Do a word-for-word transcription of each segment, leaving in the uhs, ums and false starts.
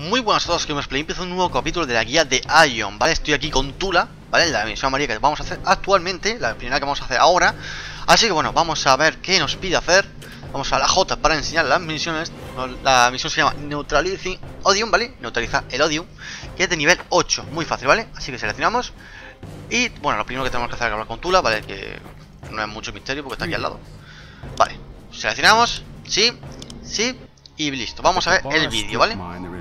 Muy buenas a todos, que me expliqué. Empiezo un nuevo capítulo de la guía de Aion, ¿vale? Estoy aquí con Tula, ¿vale? La misión amarilla que vamos a hacer actualmente, la primera que vamos a hacer ahora. Así que bueno, vamos a ver qué nos pide hacer. Vamos a la J para enseñar las misiones. La misión se llama Neutralizing Odium, ¿vale? Neutralizar el Odium, que es de nivel ocho, muy fácil, ¿vale? Así que seleccionamos. Y bueno, lo primero que tenemos que hacer es hablar con Tula, ¿vale? Que no es mucho misterio porque está aquí al lado. Vale, seleccionamos, sí, sí. Y listo, vamos a ver el vídeo, ¿vale?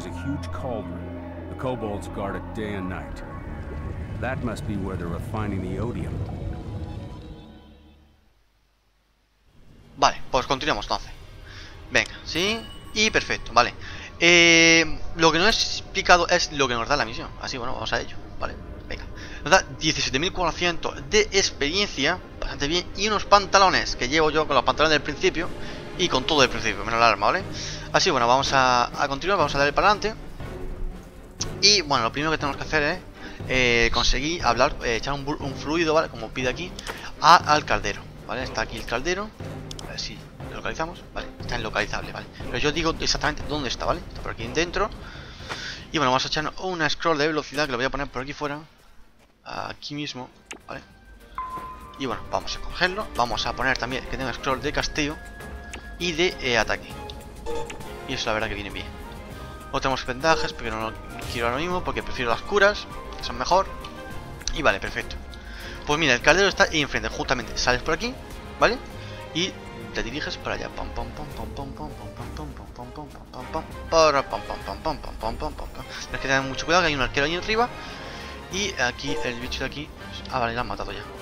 Vale, pues continuamos entonces. Venga, sí, y perfecto, vale. eh, Lo que no he explicado es lo que nos da la misión. Así, bueno, vamos a ello, vale, venga. Nos da diecisiete mil cuatrocientos de experiencia, bastante bien. Y unos pantalones que llevo yo con los pantalones del principio. Y con todo el principio, menos el arma, ¿vale? Así, bueno, vamos a, a continuar, vamos a darle para adelante. Y bueno, lo primero que tenemos que hacer es eh, conseguir hablar, eh, echar un, un fluido, ¿vale? Como pide aquí, a, al caldero, ¿vale? Está aquí el caldero. A ver si lo localizamos, ¿vale? Está inlocalizable, ¿vale? Pero yo digo exactamente dónde está, ¿vale? Está por aquí dentro. Y bueno, vamos a echar una scroll de velocidad que lo voy a poner por aquí fuera. Aquí mismo, ¿vale? Y bueno, vamos a cogerlo. Vamos a poner también que tenga scroll de castillo y de eh, ataque. Y eso la verdad que viene bien. No tenemos vendajes, pero no lo quiero ahora mismo porque prefiero las curas, que son mejor. Y vale, perfecto. Pues mira, el caldero está ahí enfrente, justamente. Sales por aquí, ¿vale? Y te diriges para allá. Pam pam pam pam pam pam pam pam pam pam pam pam pam pam para pam pam pam pam pam pam pam pam. Tienes que tener mucho cuidado que hay un arquero ahí arriba. Y aquí el bicho de aquí. Ah, vale, lo han matado ya.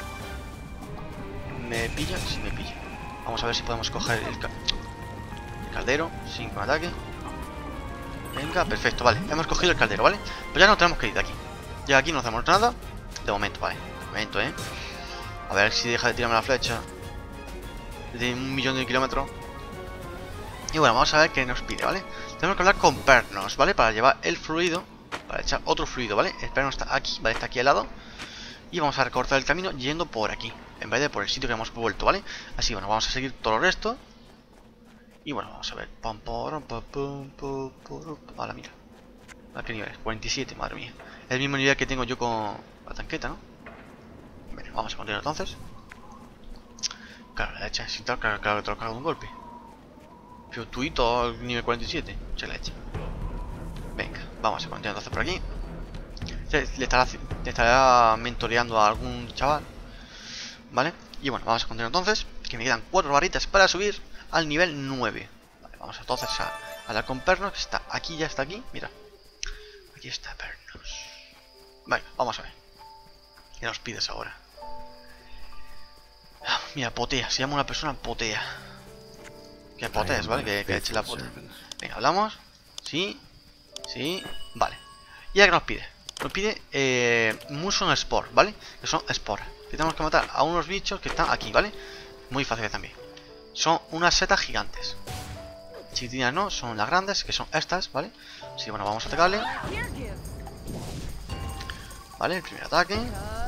¿Me pilla? Sí, me pilla. Vamos a ver si podemos coger el, ca el caldero sin con ataque. Venga, perfecto, vale. Hemos cogido el caldero, ¿vale? Pues ya no tenemos que ir de aquí. Ya aquí no hacemos nada. De momento, vale. De momento, ¿eh? A ver si deja de tirarme la flecha. De un millón de kilómetros. Y bueno, vamos a ver qué nos pide, ¿vale? Tenemos que hablar con Pernos, ¿vale? Para llevar el fluido. Para echar otro fluido, ¿vale? El Pernos está aquí, ¿vale? Está aquí al lado. Y vamos a recortar el camino yendo por aquí, en vez de por el sitio que hemos vuelto, ¿vale? Así, bueno, vamos a seguir todo el resto. Y bueno, vamos a ver. Pam, pam, pam, pam, pam, pam. Ahora, mira. ¿A qué nivel es? cuarenta y siete, madre mía. Es el mismo nivel que tengo yo con la tanqueta, ¿no? Bueno, vamos a continuar entonces. Claro, la hecha sin tal, claro, claro que te lo cargo de un golpe. Pero tuito al nivel cuarenta y siete. Se la echa. Venga, vamos a continuar entonces por aquí. Le estará, le estará mentoreando a algún chaval, ¿vale? Y bueno, vamos a continuar entonces. Que me quedan cuatro barritas para subir al nivel nueve. Vale, vamos entonces a hablar con Pernos, que está aquí, ya está aquí. Mira, aquí está Pernos. Vale, vamos a ver ¿qué nos pides ahora? Ah, mira, potea, se llama una persona potea. Que potees, ¿vale? Que, que eche la pota. Venga, hablamos. Sí, sí, vale. ¿Y ahora qué nos pide? Nos pide eh, Muson Spore, ¿vale? Que son Spore. Que tenemos que matar a unos bichos que están aquí, ¿vale? Muy fáciles también. Son unas setas gigantes. Chiquitinas no, son las grandes, que son estas, ¿vale? Así que bueno, vamos a atacarle. Vale, el primer ataque.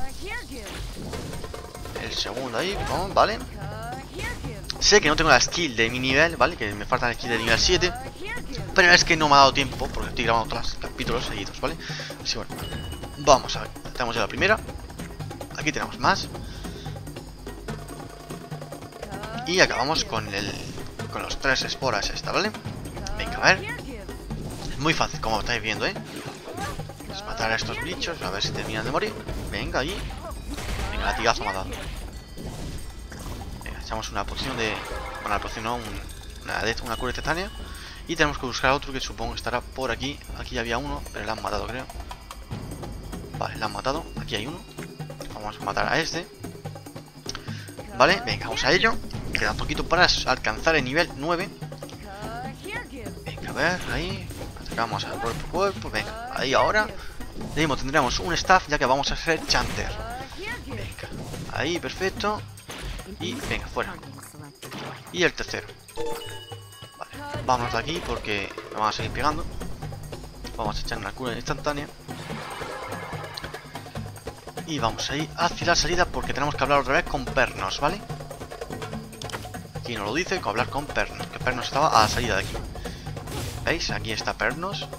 El segundo ahí, ¿no? Vale. Sé que no tengo la skill de mi nivel, ¿vale? Que me falta la skill de nivel siete. Pero es que no me ha dado tiempo porque estoy grabando otros capítulos seguidos, ¿vale? Así bueno, vamos a ver. Tenemos ya la primera. Aquí tenemos más. Y acabamos con el con los tres esporas esta, ¿vale? Venga, a ver. Es muy fácil, como estáis viendo, ¿eh? Es matar a estos bichos, a ver si terminan de morir. Venga, ahí. Venga, latigazo me ha dado. Venga, echamos una poción de... Bueno, la poción no, un... una, una cura instantánea. Y tenemos que buscar a otro que supongo que estará por aquí. Aquí ya había uno, pero le han matado, creo. Vale, le han matado. Aquí hay uno. Vamos a matar a este. Vale, venga, vamos a ello. Queda un poquito para alcanzar el nivel nueve. Venga, a ver, ahí. Atacamos al cuerpo a cuerpo. Venga, ahí ahora. De mismo tendremos un staff ya que vamos a hacer chanter. Venga, ahí, perfecto. Y venga, fuera. Y el tercero. Vamos de aquí porque nos van a seguir pegando. Vamos a echar una cura instantánea. Y vamos a ir hacia la salida porque tenemos que hablar otra vez con Pernos, ¿vale? Aquí nos lo dice, que hablar con Pernos. Que Pernos estaba a la salida de aquí. ¿Veis? Aquí está Pernos.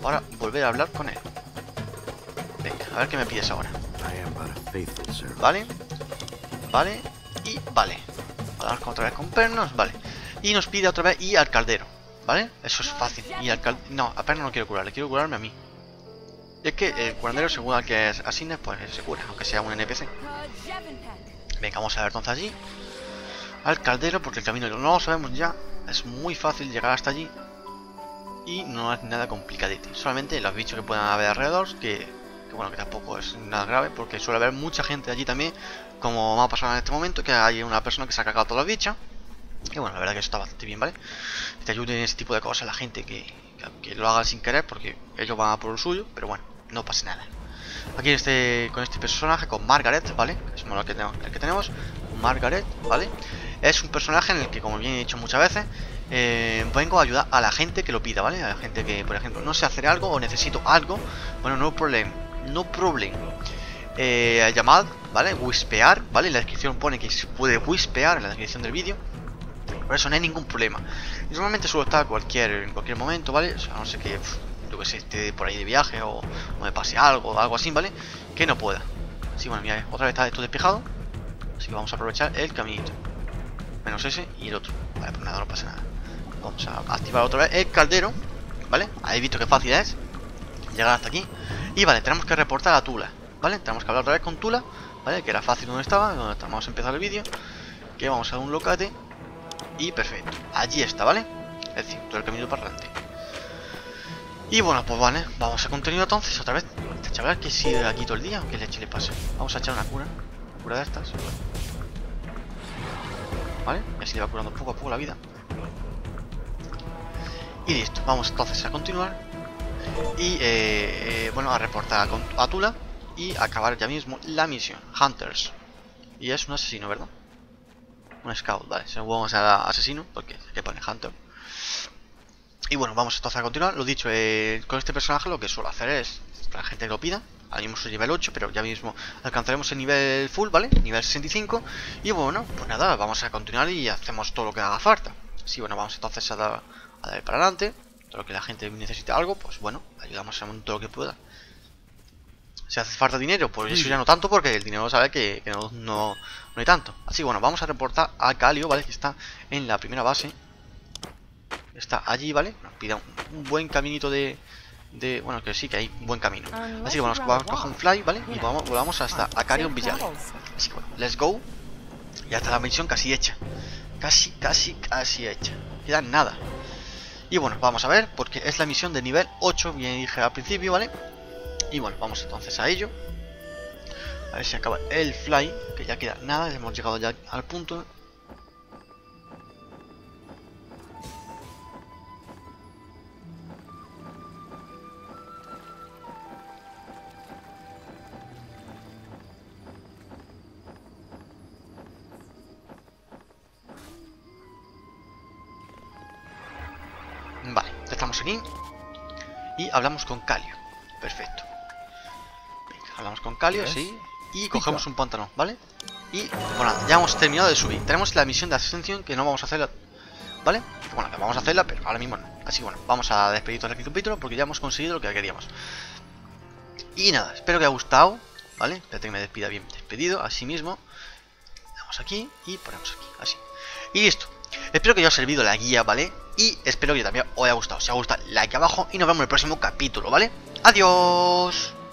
para volver a hablar con él. Venga, a ver qué me pides ahora. Vale. Vale. Y vale. Hablar otra vez con Pernos, vale. Y nos pide otra vez ir al caldero, ¿vale? Eso es fácil. Y al cal... No, a Pernos no quiero curarle, quiero curarme a mí. Y es que el curandero, según al que asignes, pues se cura, aunque sea un N P C. Venga, vamos a ver entonces allí. Al caldero, porque el camino no lo sabemos ya. Es muy fácil llegar hasta allí. Y no es nada complicadito. Solamente los bichos que puedan haber alrededor, que, que bueno, que tampoco es nada grave, porque suele haber mucha gente allí también. Como me ha pasado en este momento, que hay una persona que se ha cagado todos los bichos. Y bueno, la verdad que eso está bastante bien, ¿vale? Que te ayuden en ese tipo de cosas la gente que, que, que lo haga sin querer, porque ellos van a por lo suyo, pero bueno, no pasa nada. Aquí este, con este personaje, con Margaret, ¿vale? Es el que tenemos, el que tenemos, Margaret, ¿vale? Es un personaje en el que, como bien he dicho muchas veces, eh, vengo a ayudar a la gente que lo pida, ¿vale? A la gente que, por ejemplo, no sé hacer algo o necesito algo. Bueno, no problem, no problem. Eh, llamad, ¿vale? Whispear, ¿vale? En la descripción pone que se puede whispear en la descripción del vídeo. Por eso no hay ningún problema. Y normalmente suelo estar cualquier, en cualquier momento, ¿vale? O sea, no sé que, yo que sé, esté por ahí de viaje o, o me pase algo o algo así, ¿vale? Que no pueda. Así, bueno, mira, otra vez está esto despejado. Así que vamos a aprovechar el caminito. Menos ese y el otro. Vale, pues nada, no pasa nada. Vamos a activar otra vez el caldero, ¿vale? Habéis visto qué fácil es llegar hasta aquí. Y vale, tenemos que reportar a Tula, ¿vale? Tenemos que hablar otra vez con Tula, ¿vale? Que era fácil donde estaba, donde estamos a empezar el vídeo. Que vamos a dar un locate. Y perfecto, allí está, ¿vale? Es decir, todo el camino para adelante. Y bueno, pues vale, vamos a continuar entonces otra vez. Este chaval que sigue aquí todo el día, ¿qué leche le pasa? Vamos a echar una cura, una cura de estas. ¿Vale? Y así le va curando poco a poco la vida. Y listo, vamos entonces a continuar. Y, eh, eh, bueno, a reportar a, a Tula. Y acabar ya mismo la misión, Hunters. Y es un asesino, ¿verdad? Un scout, vale, se vamos a asesino, porque que pone Hunter. Y bueno, vamos entonces a continuar. Lo dicho, eh, con este personaje lo que suelo hacer es, para la gente que lo pida, ahora mismo soy nivel ocho, pero ya mismo alcanzaremos el nivel full, ¿vale? Nivel sesenta y cinco. Y bueno, pues nada, vamos a continuar y hacemos todo lo que haga falta. Sí, bueno, vamos entonces a dar, a dar para adelante. Todo lo que la gente necesite algo, pues bueno, ayudamos a todo lo que pueda. Si hace falta dinero, pues eso ya no tanto, porque el dinero sabe que, que no, no, no hay tanto. Así que bueno, vamos a reportar a Calio, ¿vale? Que está en la primera base. Está allí, ¿vale? Nos pide un, un buen caminito de, de... Bueno, que sí que hay un buen camino. Así que bueno, vamos a coger un fly, ¿vale? Y vamos, volvamos hasta Acarion Village. Así que bueno, let's go. Ya está la misión casi hecha. Casi, casi, casi hecha. Queda nada. Y bueno, vamos a ver, porque es la misión de nivel ocho, bien dije al principio, ¿vale? Y bueno, vamos entonces a ello. A ver si acaba el fly, que ya queda nada, hemos llegado ya al punto. Vale, ya estamos aquí. Y hablamos con Calio. Perfecto. Hablamos con Calio, sí. Y cogemos un pantalón, ¿vale? Y bueno, ya hemos terminado de subir. Tenemos la misión de ascensión que no vamos a hacerla, ¿vale? Bueno, que vamos a hacerla, pero ahora mismo no. Así que bueno, vamos a despedir todo el capítulo porque ya hemos conseguido lo que queríamos. Y nada, espero que haya gustado, ¿vale? Espérate que me despida bien despedido, así mismo. Damos aquí y ponemos aquí, así. Y listo. Espero que os haya servido la guía, ¿vale? Y espero que también os haya gustado. Si os ha gustado, like abajo y nos vemos en el próximo capítulo, ¿vale? ¡Adiós!